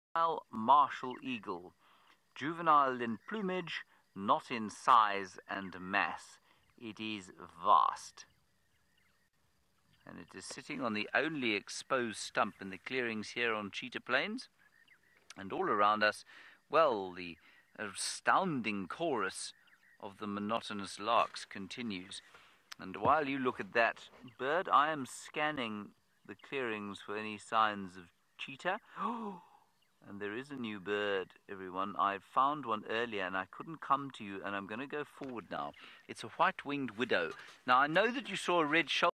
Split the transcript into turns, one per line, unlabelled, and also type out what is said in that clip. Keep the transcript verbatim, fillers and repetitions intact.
Juvenile martial eagle, juvenile in plumage, not in size and mass. It is vast. And it is sitting on the only exposed stump in the clearings here on Cheetah Plains. And all around us, well, the astounding chorus of the monotonous larks continues. And while you look at that bird, I am scanning the clearings for any signs of cheetah. Oh! And there is a new bird, everyone. I found one earlier and I couldn't come to you, and I'm going to go forward now. It's a white-winged widow. Now, I know that you saw a red shoulder.